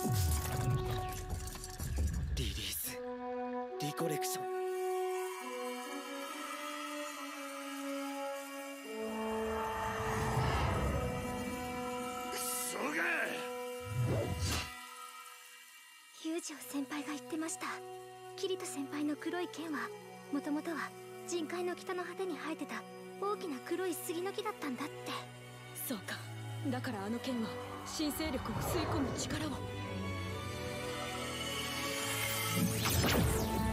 リリースリコレクション。 友情先輩が言ってました。キリト先輩の黒い剣はもともとは人海の北の果てに生えてた大きな黒い杉の木だったんだって。 そうか、だからあの剣は新勢力を吸い込む力を。